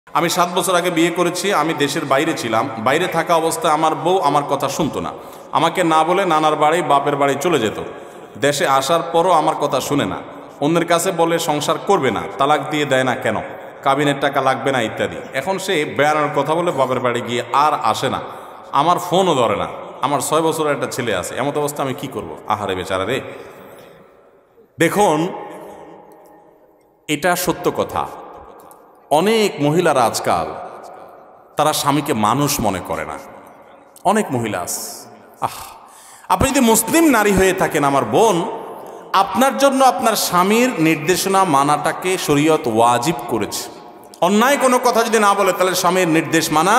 আমি 7 বছর আগে বিয়ে করেছি। আমি দেশের বাইরে ছিলাম। বাইরে থাকা অবস্থায় আমার বউ আমার কথা শুনতো না। আমাকে না বলে নানার বাড়ি বাপের বাড়ি চলে যেত। দেশে আসার পরও আমার কথা শুনে না। অন্যের কাছে বলে সংসার করবে না, তালাক দিয়ে দেয় না কেন, কাবিনের টাকা লাগবে না ইত্যাদি। এখন সে বেড়ানোর কথা বলে বাপের বাড়ি গিয়ে আর আসে না, আমার ফোনও ধরে না। আমার 6 বছরের একটা ছেলে আছে। এমত অবস্থা আমি কি করব? আহারে বেচারা রে। দেখুন, এটা সত্য কথা। অনেক মহিলারা আজকাল তারা স্বামীকে মানুষ মনে করে না। অনেক মহিলা আছে। আপনি যদি মুসলিম নারী হয়ে থাকেন আমার বোন, আপনার জন্য আপনার স্বামীর নির্দেশনা মানাটাকে শরীয়ত ওয়াজিব করেছে। অন্যায় কোনো কথা যদি না বলে তাহলে স্বামীর নির্দেশ মানা।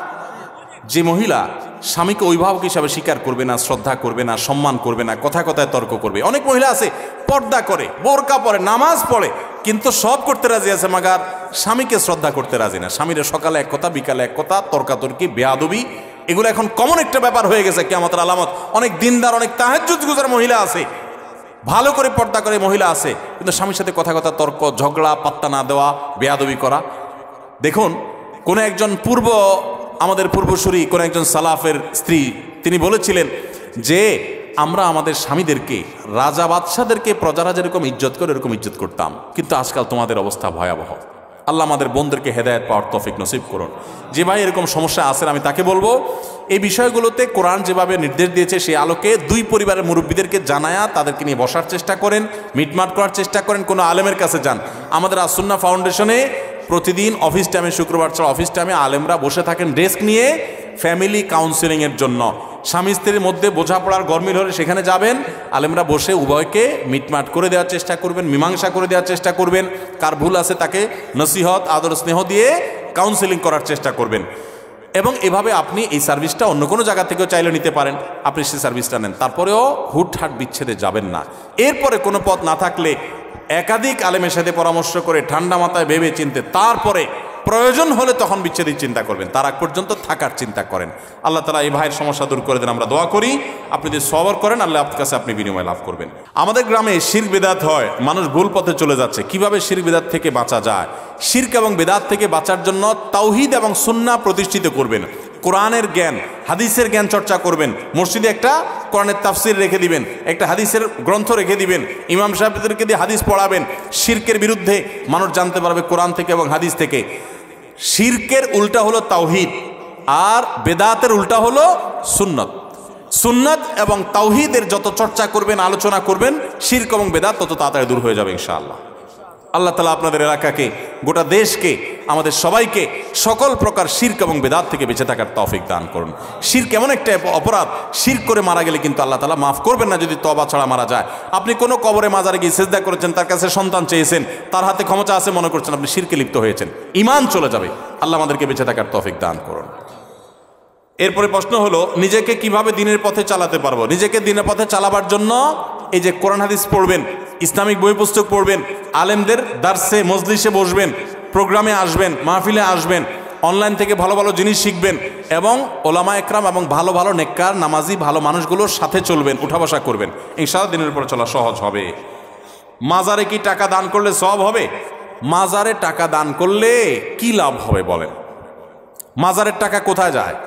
যে মহিলা স্বামীকে অভিভাবক হিসাবে স্বীকার করবে না, শ্রদ্ধা করবে না, সম্মান করবে না, কথায় কথায় তর্ক করবে। অনেক মহিলা আছে পর্দা করে, বোরকা পরে, নামাজ পড়ে, কিন্তু সব করতে রাজি আছে, মাগার স্বামীকে শ্রদ্ধা করতে রাজি না। স্বামীর সকালে এক কথা, বিকালে এক কথা, তর্কাতর্কি, বেয়াদবি, এগুলো এখন কমন একটা ব্যাপার হয়ে গেছে কিয়ামতের আলামত। অনেক দিনদার, অনেক তাহাজ্জুদ গুজার মহিলা আছে, ভালো করে পর্দা করে মহিলা আছে, কিন্তু স্বামীর সাথে কথা কথা তর্ক, ঝগড়া, পাত্তা না দেওয়া, বেয়াদবি করা। দেখুন, কোন একজন আমাদের পূর্বসূরি কোন একজন সালাফের স্ত্রী, তিনি বলেছিলেন যে আমরা আমাদের স্বামীদেরকে, রাজা বাদশাদেরকে প্রজারা যেরকম ইজ্জত করে এরকম ইজ্জত করতাম, কিন্তু আজকাল তোমাদের অবস্থা ভয়াবহ। আল্লাহ আমাদের বোনদেরকে হেদায়েত পাওয়ার তৌফিক নসিব করুন। যে ভাই এরকম সমস্যা আছেন, আমি তাকে বলবো এই বিষয়গুলোতে কোরআন যেভাবে নির্দেশ দিয়েছে সেই আলোকে দুই পরিবারের মুরব্বীদেরকে জানায়া তাদেরকে নিয়ে বসার চেষ্টা করেন, মিটমাট করার চেষ্টা করেন, কোনো আলেমের কাছে যান। আমাদের আসুন্নাহ ফাউন্ডেশনে প্রতিদিন অফিস টাইমে, শুক্রবার ছাড়া অফিস টাইমে আলেমরা বসে থাকেন ডেস্ক নিয়ে ফ্যামিলি কাউন্সেলিংয়ের জন্য। স্বামী স্ত্রীর মধ্যে বোঝাপড়ার গরমিল হলে সেখানে যাবেন, আলেমরা বসে উভয়কে মিটমাট করে দেওয়ার চেষ্টা করবেন, মীমাংসা করে দেওয়ার চেষ্টা করবেন। কার ভুল আছে তাকে নসিহত, আদর, স্নেহ দিয়ে কাউন্সেলিং করার চেষ্টা করবেন। এবং এভাবে আপনি এই সার্ভিসটা অন্য কোনো জায়গা থেকেও চাইলে নিতে পারেন, আপনি সেই সার্ভিসটা নেন। তারপরেও হুটহাট বিচ্ছেদে যাবেন না। এরপরে কোনো পথ না থাকলে একাধিক আলেমের সাথে পরামর্শ করে ঠান্ডা মাথায় ভেবে চিনতে তারপরে প্রয়োজন হলে তখন বিচ্ছেদের চিন্তা করবেন। তার আগ পর্যন্ত থাকার চিন্তা করেন। আল্লাহ তাআলা এই ভাইয়ের সমস্যা দূর করে দেন, আমরা দোয়া করি। আপনি যদি সবর করেন, আল্লাহ আপনার কাছে আপনি বিনিময় লাভ করবেন। আমাদের গ্রামে শিরক বিদআত হয়, মানুষ ভুল পথে চলে যাচ্ছে। কিভাবে শিরক বিদআত থেকে বাঁচা যায়? শিরক এবং বিদআত থেকে বাঁচার জন্য তাওহীদ এবং সুন্নাহ প্রতিষ্ঠিত করবেন, কোরআনের জ্ঞান, হাদিসের জ্ঞান চর্চা করবেন। মসজিদে একটা কোরআনের তাফসির রেখে দিবেন, একটা হাদিসের গ্রন্থ রেখে দিবেন, ইমাম সাহেবদেরকে দিয়ে হাদিস পড়াবেন। শিরকের বিরুদ্ধে মানুষ জানতে পারবে কোরআন থেকে এবং হাদিস থেকে। শিরকের উল্টা হলো তাওহীদ, আর বেদাতের উল্টা হলো সুন্নত। সুন্নত এবং তাওহীদের যত চর্চা করবেন, আলোচনা করবেন, শিরক এবং বেদাত তত তাড়াতাড়ি দূর হয়ে যাবে ইনশাআল্লাহ। আল্লাহ তাআলা আপনাদের এলাকাকে, গোটা দেশকে, আমাদের সবাইকে সকল প্রকার শিরক এবং বেদাত থেকে বেঁচে থাকার তৌফিক দান করুন। শিরক এমন একটা অপরাধ, শিরক করে মারা গেলে কিন্তু আল্লাহ তাআলা মাফ করবেন না যদি তওবা ছাড়া মারা যায়। আপনি কোনো কবরে মাজারে গিয়ে সিজদা করেছেন, তার কাছে সন্তান চেয়েছেন, তার হাতে ক্ষমতা আছে মনে করছেন, আপনি শিরকে লিপ্ত হয়েছেন, ঈমান চলে যাবে। আল্লাহ আমাদেরকে বেঁচে থাকার তৌফিক দান করুন। এরপরে প্রশ্ন হলো, নিজেকে কিভাবে দিনের পথে চালাতে পারবো? নিজেকে দিনের পথে চালাবার জন্য এই যে কোরআন হাদিস পড়বেন, ইসলামিক বই পুস্তক পড়বেন, আলেমদের দার্সে মজলিসে বসবেন, প্রোগ্রামে আসবেন, মাহফিলে আসবেন, অনলাইন থেকে ভালো ভালো জিনিস শিখবেন, এবং ওলামা একরাম এবং ভালো ভালো নেককার নামাজি ভালো মানুষগুলোর সাথে চলবেন, উঠা বসা করবেন। ইনশাআল্লাহ দিনের উপরে চলা সহজ হবে। মাজারে কি টাকা দান করলে সওয়াব হবে? মাজারে টাকা দান করলে কি লাভ হবে বলেন? মাজারের টাকা কোথায় যায়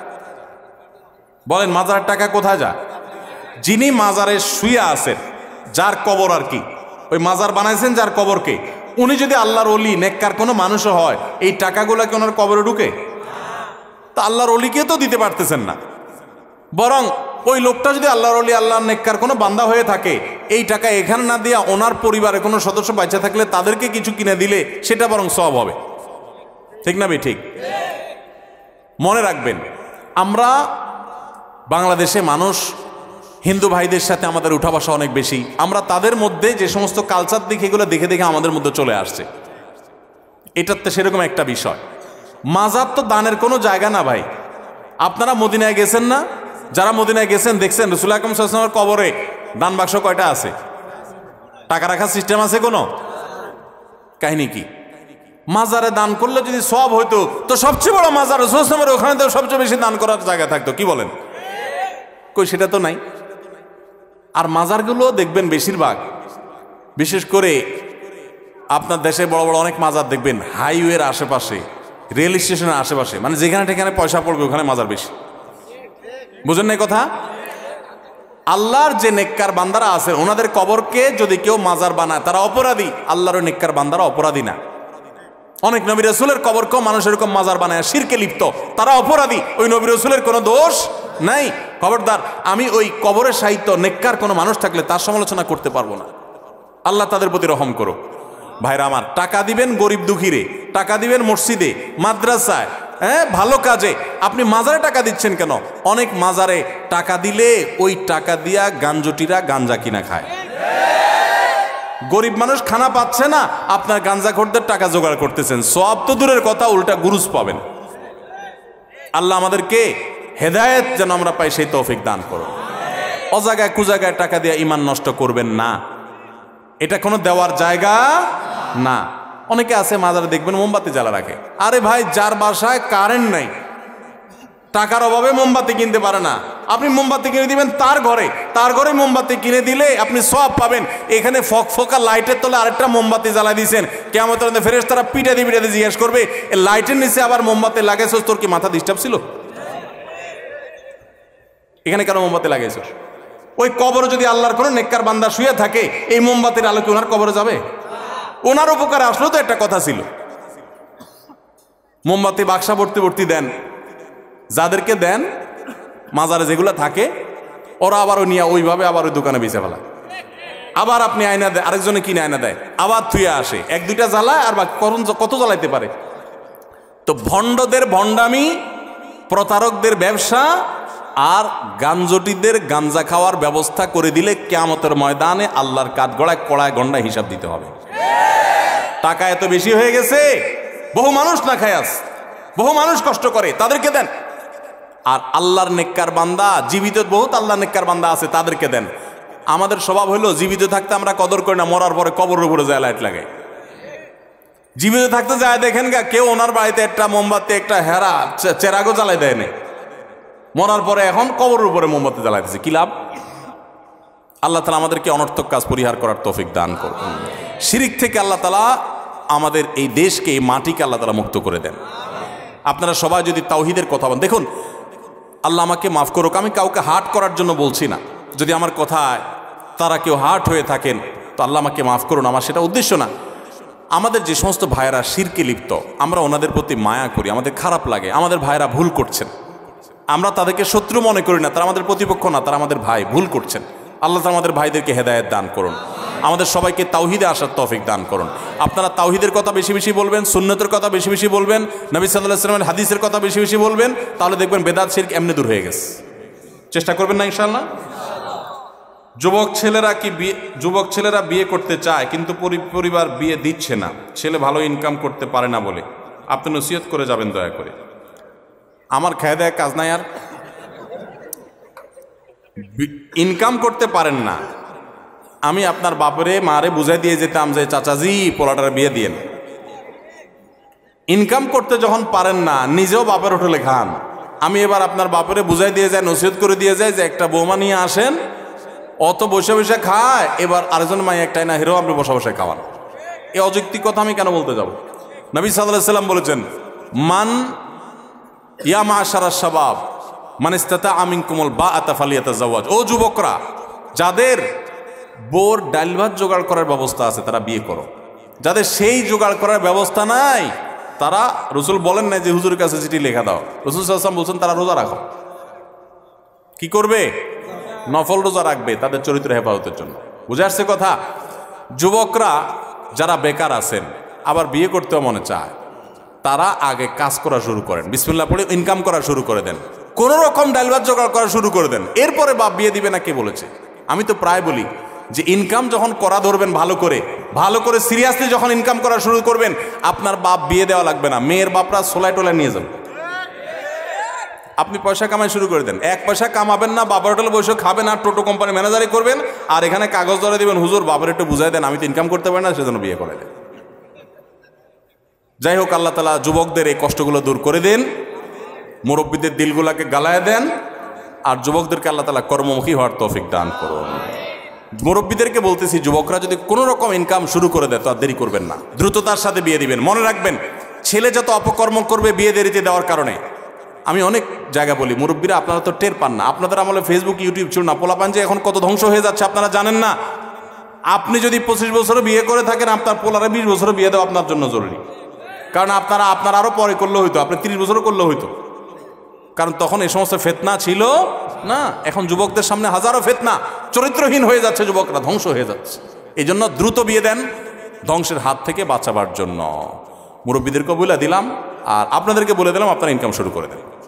বলেন? মাজারের টাকা কোথায় যায়? যিনি মাজারে শুয়ে আছেন, যার কবর আর কি, ওই মাজার বানাইছেন যার কবরকে, উনি যদি আল্লাহর ওলি নেককার কোনো মানুষও হয়, এই টাকাগুলো কি ওনার কবরে ঢুকে? তা আল্লাহর ওলিকে তো দিতে পারতেছেন না। বরং ওই লোকটা যদি আল্লাহর ওলি, আল্লাহর নেককার কোনো বান্দা হয়ে থাকে, এই টাকা এখানে না দিয়া ওনার পরিবারের কোনো সদস্য বাঁচা থাকলে তাদেরকে কিছু কিনে দিলে সেটা বরং সওয়াব হবে। ঠিক না ঠিক? মনে রাখবেন, আমরা বাংলাদেশে মানুষ, হিন্দু ভাইদের সাথে আমাদের উঠা বসা অনেক বেশি। আমরা তাদের মধ্যে যে সমস্ত কালচার দেখে, এগুলো দেখে দেখে আমাদের মধ্যে চলে আসছে। এটার তো সেরকম একটা বিষয়। মাজার তো দানের কোনো জায়গা না ভাই। আপনারা মদিনায় গেছেন না? যারা মদিনায় গেছেন দেখছেন রাসূল আকরাম সাল্লাল্লাহু আলাইহি ওয়াসাল্লামের কবরে দান বাক্স কয়টা আছে? টাকা রাখার সিস্টেম আছে কোনো? কাহিনী কি? মাজারে দান করলে যদি সওয়াব হইতো তো সবচেয়ে বড় মাজার রাসূল সাল্লাল্লাহু আলাইহি ওয়াসাল্লামের, ওখানে তো সবচেয়ে বেশি দান করার জায়গা থাকতো। কি বলেন? কই, সেটা তো নাই। আর মাজারগুলো দেখবেন বেশিরভাগ, বিশেষ করে আপনার দেশে বড় বড় অনেক মাজার দেখবেন হাইওয়ের আশেপাশে, রেল স্টেশনের আশেপাশে, মানে যেখানে সেখানে পয়সা পড়বে ওখানে মাজার বেশি। বুঝেন না কথা? আল্লাহর যে নেককার বান্দারা আছেন ওনাদের কবরকে যদি কেউ মাজার বানায় তারা অপরাধী, আল্লাহর নেককার বান্দারা অপরাধী না। অনেক নবী রাসূলের কবরকেও মানুষ এরকম মাজার বানায় শিরকে লিপ্ত, তারা অপরাধী, ওই নবী রাসূলের কোনো দোষ নাই। খবরদার, আমি ওই কবরের সাহিত্য নেককার কোনো মানুষ থাকলে তার সমালোচনা করতে পারবো না। আল্লাহ তাদের প্রতি রহম করো। ভাইরা আমার, টাকা দিবেন গরিব দুঃখীরে, টাকা দিবেন মসজিদে, মাদ্রাসায়, হ্যাঁ ভালো কাজে। আপনি মাজারে টাকা দিচ্ছেন কেন? অনেক মাজারে টাকা দিলে ওই টাকা দিয়া গাঞ্জটিরা গাঞ্জা কিনা খায়। গরিব মানুষ খানা পাচ্ছে না, আপনার গাঞ্জাখোরদের টাকা জোগাড় করতেছেন, সওয়াব তো দূরের কথা, উল্টা গুরুজ পাবেন। আল্লাহ আমাদেরকে হেদায়েত যেন আমরা পাই সেই তৌফিক দান করো। অজাগায় কুজাগায় টাকা দিয়ে ঈমান নষ্ট করবেন না, এটা কোনো দেওয়ার জায়গা না। অনেকে আছে মাজারে দেখবেন মোমবাতি জ্বালা রাখে। আরে ভাই, যার বাসায় কারেন্ট নাই, টাকার অভাবে মোমবাতি কিনতে পারে না, আপনি মোমবাতি কিনে দিবেন তার ঘরে মোমবাতি কিনে দিলে আপনি সওয়াব পাবেন। এখানে ফকফকা লাইটের তলে আরেকটা মোমবাতি জ্বালা দিয়েছেন, কিয়ামতের দিনে ফেরেশতারা পিটাতে জিজ্ঞেস করবে, এই লাইটের নিচে আবার মোমবাতি লাগাইছস, তোর কি মাথা ডিস্টার্ব ছিল? এখানে কেন মোমবাতি লাগাইছস? ওই কবরে যদি আল্লাহর কোনো নেককার বান্দা শুয়ে থাকে, এই মোমবাতির আলো কি ওনার কবরে যাবে? ওনার উপকারে আসলেও তো একটা কথা ছিল। মোমবাতি বাক্সা ভর্তি ভর্তি দেন, যাদেরকে দেন মাজারে যেগুলো থাকে ওরা আবার নিয়ে ওইভাবে আবার ওই দোকানে বেঁচে ফেলায়। আবার আপনি আয়না দেয়, আরেকজনে কিনে আয়না দেয়, আবার থুয়ে আসে, এক দুইটা জ্বালায় আর বাকি কত জ্বালাইতে পারে। তো ভণ্ডদের ভণ্ডামি, প্রতারকদের ব্যবসা আর গাঞ্জটিদের গাঞ্জা খাওয়ার ব্যবস্থা করে দিলে কিয়ামতের ময়দানে আল্লাহর কাঠগড়ায় কড়ায় গন্ডায় হিসাব দিতে হবে। টাকা এত বেশি হয়ে গেছে, বহু মানুষ না খায়, বহু মানুষ কষ্ট করে, তাদেরকে দেন। আর আল্লাহর নেককার বান্দা, জীবিত বহুত আল্লাহর নেককার বান্দা আছে, তাদেরকে দেন। আমাদের স্বভাব হলো জীবিত থাকতে আমরা কদর করি না, মরার পরে কবরের উপরে যায় লাইট লাগে। জীবিত থাকতে যায় দেখেন গা, কেউ ওনার বাড়িতে একটা মোমবাতি, একটা হেরা চেরাগও জ্বালাই দেয় না, মরার পরে এখন কবরের উপরে মোমবাতি জ্বালাইতেছে, কি লাভ? আল্লাহ তাআলা আমাদেরকে অনর্থক কাজ পরিহার করার তৌফিক দান করুন। শিরিক থেকে আল্লাহ তাআলা আমাদের এই দেশকে, এই মাটিকে আল্লাহ তাআলা মুক্ত করে দেন। আপনারা সবাই যদি তাওহীদের কথা বলেন, দেখুন আল্লাহ আমাকে মাফ করুক, আমি কাউকে হার্ট করার জন্য বলছি না, যদি আমার কথায় তারা কেউ হার্ট হয়ে থাকেন তো আল্লাহ আমাকে মাফ করুন, আমার সেটা উদ্দেশ্য না। আমাদের যে সমস্ত ভাইয়েরা শিরকে লিপ্ত, আমরা ওনাদের প্রতি মায়া করি, আমাদের খারাপ লাগে, আমাদের ভাইয়েরা ভুল করছেন, আমরা তাদেরকে শত্রু মনে করি না, তারা আমাদের প্রতিপক্ষ না, তারা আমাদের ভাই, ভুল করছেন। আল্লাহ তাআলা আমাদের ভাইদেরকে হেদায়েত দান করুন, আমাদের সবাইকে তাওহীদে আসার তৌফিক দান করুন। আপনারা তাওহীদের কথা বেশি বেশি বলবেন, সুন্নতের কথা বেশি বেশি বলবেন, নবী সাল্লাল্লাহু আলাইহি ওয়াসাল্লামের হাদিসের কথা বেশি বেশি বলবেন, তাহলে দেখবেন বেদাত শিরক এমনি দূর হয়ে গেছে। চেষ্টা করবেন না ইনশাআল্লাহ? যুবক ছেলেরা বিয়ে করতে চায় কিন্তু পরিবার বিয়ে দিচ্ছে না, ছেলে ভালো ইনকাম করতে পারে না বলে, আপনি নসিহত করে যাবেন দয়া করে। আমার খেয়ে দেয় কাজ নাই, আর ইনকাম করতে পারেন না, আমি আপনার বাপরে মারে বুঝাই দিয়ে যেতাম যে চাচাজি পোলাটার বিয়ে দিয়েন। ইনকাম করতে যখন পারেন না, নিজেও বাপের হোটেলে খান, আমি এবার আপনার বাপরে বুঝাই দিয়ে যায়, নসিহত করে দিয়ে যায় যে একটা বৌমা নিয়ে আসেন, অত বসে বসে খায়, এবার আরেকজন মাই একটাই না হিরো আপনি বসে বসে খাওয়ান। এই অযৌক্তিক কথা আমি কেন বলতে যাব? নবী সাল্লাল্লাহু আলাইহি ওয়াসাল্লাম বলেছেন, মান ইয়া মাশারাশ শাবাব মান ইসতাতা মিনকুমুল বাআতা ফালিয়াতাজাওয়াজ। ও যুবকরা, যাদের বোর ডাল ভাত জোগাড় করার ব্যবস্থা আছে তারা বিয়ে করো, যাদের সেই জোগাড় করার ব্যবস্থা নাই তারা, রসুল বলেন না যে হুজুরের কাছে চিঠি লেখা দাও, রসুল সাল্লাল্লাহু আলাইহি ওয়াসাল্লাম বলছেন তারা রোজা রাখো। কি করবে? নফল রোজা রাখবে তাদের চরিত্র হেফাজতের জন্য। বুঝে আসছে কথা? যুবকরা যারা বেকার আছেন, আবার বিয়ে করতেও মনে চায়, তারা আগে কাজ করা শুরু করেন, বিসমিল্লাহ পড়ে ইনকাম করা শুরু করে দেন, কোনো রকম ডাল ভাত জোগাড় করা শুরু করে দেন, এরপরে বাপ বিয়ে দিবে না কে বলেছে? আমি তো প্রায় বলি যে ইনকাম যখন করা ধরবেন ভালো করে সিরিয়াসলি যখন ইনকাম করা শুরু করবেন, আপনার বাপ বিয়ে দেওয়া লাগবে না, মেয়ের বাপরা সোলাই টোলাই নিয়ে যাবে, আপনি পয়সা কামাই শুরু করে দেন। এক পয়সা কামাবেন না, বাবার হোটেলে বসে খাবেন আর টোটো কোম্পানি ম্যানেজারি করবেন, আর এখানে কাগজ ধরে দিবেন, হুজুর বাবার একটু বুঝাই দেন, আমি তো ইনকাম করতে পারি না, সেজন্য বিয়ে করে দেন। যাই হোক, আল্লাহ তাআলা যুবকদের এই কষ্টগুলো দূর করে দেন, মুরব্বীদের দিলগুলাকে গালায় দেন, আর যুবকদেরকে আল্লাহ তাআলা কর্মমুখী হওয়ার তৌফিক দান করুন। মুরব্বীদেরকে বলতেছি, যুবকরা যদি কোনো রকম ইনকাম শুরু করে দেয় তো আর দেরি করবেন না, দ্রুততার সাথে বিয়ে দিবেন। মনে রাখবেন, ছেলে যত অপকর্ম করবে বিয়ে দেরিতে দেওয়ার কারণে। আমি অনেক জায়গা বলি, মুরব্বীরা আপনারা তো টের পান না, আপনাদের আমলে ফেসবুক ইউটিউব ছিল না, পোলাপান যে এখন কত ধ্বংস হয়ে যাচ্ছে আপনারা জানেন না। আপনি যদি 25 বছরে বিয়ে করে থাকেন, আপনার পোলারে 20 বছরে বিয়ে দেওয়া আপনার জন্য জরুরি। কারণ আপনার আরো পরে করলে হইতো, আপনি 30 বছরও করলে হইতো, কারণ তখন এই সমস্ত ফিতনা ছিল না। এখন যুবকদের সামনে হাজারো ফিতনা, চরিত্রহীন হয়ে যাচ্ছে, যুবকরা ধ্বংস হয়ে যাচ্ছে। এই জন্য দ্রুত বিয়ে দেন, ধ্বংসের হাত থেকে বাঁচাবার জন্য। মুরব্বীদেরকে বলে দিলাম, আর আপনাদেরকে বলে দিলাম, আপনারা ইনকাম শুরু করে দেন।